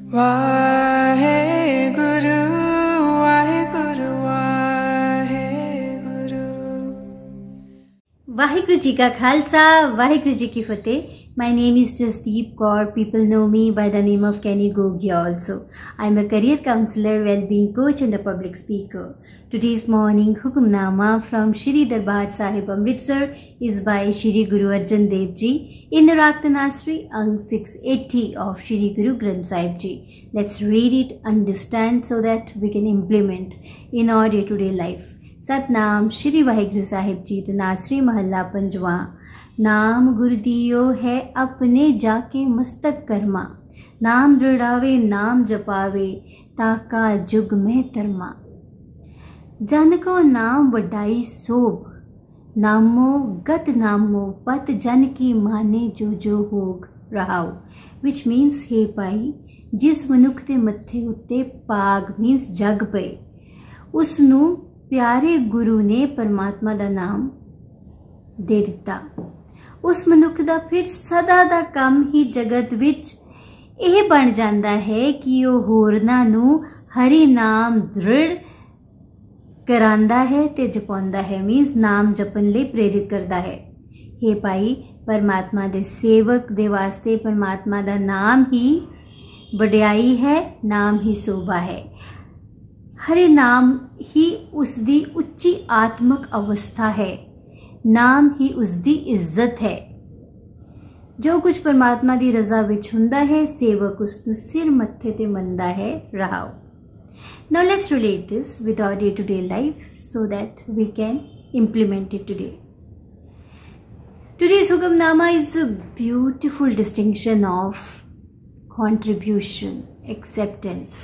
ਵਾਹਿਗੁਰੂ ਵਾਹਿਗੁਰੂ ਵਾਹਿਗੁਰੂ। वाहिगुरु जी का खालसा, वाहिगुरु जी की फतेह। My name is Jasdeep Kaur. People know me by the name of Kenny Gogia also. I'm a career counselor, well-being coach and a public speaker. Today's morning Hukamnama from Shri Darbar Sahib Amritsar is by Shri Guru Arjan Dev Ji in Raktanasri Ang 680 of Shri Guru Granth Sahib Ji. Let's read it, understand so that we can implement in our day-to-day life. Satnam Shri Waheguru Sahib जी तनासरी महला पंजवा। नाम गुर दियो है अपने जाके मस्तक कर्मा, नाम दृढ़ावे नाम जपावे ताका जुग में तरमा। जन को नाम वडाई सोभ, नामो गत नामो पत जन की माने जो जो होग रहाओ। विच मीन्स हे पाई, जिस मनुख दे मत्थे उत्ते पाग मीन्स जग पए, उसनू प्यारे गुरु ने परमात्मा दा नाम दे दिता। उस मनुख दा फिर सदा दा काम ही जगत विच यह बन जाता है कि वह होरना नू हरि नाम दृढ़ करांदा है ते जपांदा है, मीन्स नाम जपन ले प्रेरित करता है। हे भाई, परमात्मा दे सेवक दे वास्ते परमात्मा दा नाम ही वड्याई है, नाम ही शोभा है। हरे नाम ही उसदी उच्ची आत्मक अवस्था है, नाम ही उसदी इज्जत है। जो कुछ परमात्मा दी रजा विच हुंदा है, सेवक उसनू सिर मत्थे ते मंदा है रहाओ। Now let's relate this with our day-to-day life so that we can implement it today. Today's Hukamnama is a beautiful distinction of contribution, acceptance.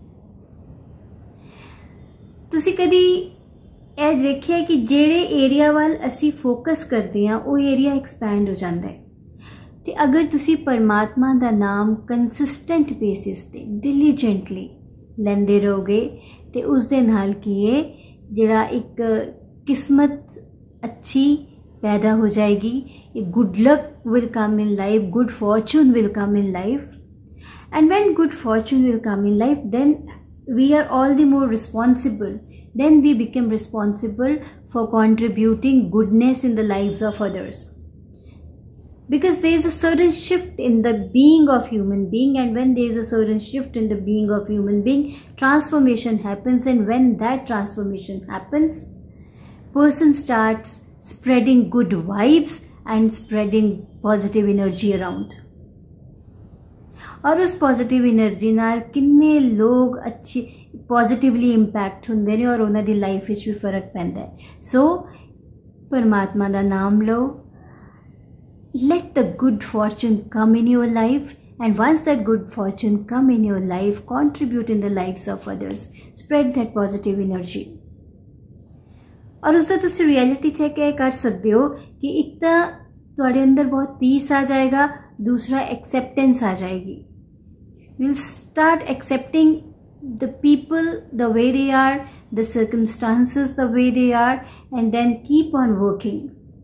ਤੁਸੀਂ ਕਦੀ ਇਹ ਦੇਖਿਆ ਕਿ ਜਿਹੜੇ ਏਰੀਆ ਵੱਲ ਅਸੀਂ ਫੋਕਸ ਕਰਦੇ ਹਾਂ ਉਹ ਏਰੀਆ ਐਕਸਪੈਂਡ ਹੋ ਜਾਂਦਾ ਹੈ। ਤੇ ਅਗਰ ਤੁਸੀਂ ਪਰਮਾਤਮਾ ਦਾ ਨਾਮ ਕੰਸਿਸਟੈਂਟ ਬੇਸਿਸ ਤੇ ਡਿਲੀਜੈਂਟਲੀ ਲੈਂਦੇ ਰਹੋਗੇ ਤੇ ਉਸ ਦੇ ਨਾਲ ਕੀ ਹੈ, ਜਿਹੜਾ ਇੱਕ ਕਿਸਮਤ ਅੱਛੀ ਪੈਦਾ ਹੋ ਜਾਏਗੀ, ਇੱਕ good luck will come in life, good fortune will come in life. And when good fortune will come in life, then we are all the more responsible. Then we become responsible for contributing goodness in the lives of others. Because there is a certain shift in the being of human being, and when there is a certain shift in the being of human being, transformation happens, and when that transformation happens, person starts spreading good vibes and spreading positive energy around. और उस positive energy नाल किन्ने लोग अच्छी positively impact हुंदे ने और उन्हां दी लाइफ विच भी फर्क पैंदा है। सो परमात्मा दा नाम लो, let the good fortune come in your life, and once that good fortune come in your life, contribute in the lives of others, spread that positive energy. और उसदा तुसीं रियलिटी चेक कर सकते हो कि एक तो तुहाडे अंदर बहुत पीस आ जाएगा, दूसरा एक्सेप्टेंस आ जाएगी। We'll start accepting the people the way they are, the circumstances the way they are, and then keep on working.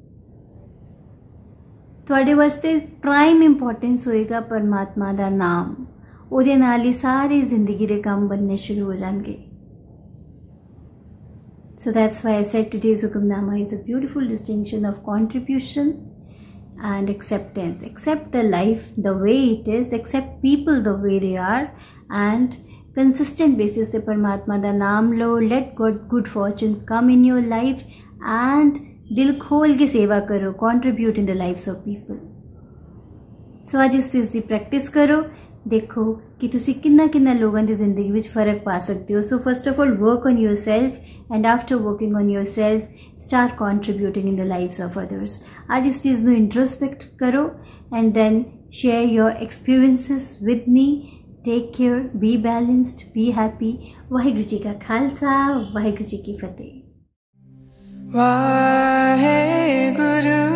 तुहाडे वास्ते प्राइम इंपॉर्टेंस होएगा परमात्मा दा नाम, उहदे नाल ही सारी जिंदगी दे काम बनने शुरू हो जाएंगे। So that's why I said today's Hukamnama is a beautiful distinction of contribution and acceptance. Accept the life the way it is, accept people the way they are, and consistent basis se Paramatma da naam lo, let good fortune come in your life, and dil khol ke seva karo, contribute in the lives of people. So आज इस चीज़ की practice करो, देखो कि तुसी किन्ना किन्ना लोगों की जिंदगी में फर्क पा सकते हो। So first of all work on your self, and after working on your self start contributing in the lives of others. आज इस चीज़ में इंट्रोस्पेक्ट करो and then share your experiences with me. Take care, be balanced, be happy. Waheguru ji का खालसा, वाहिगुरु जी की फतेह। वाहिगुरु।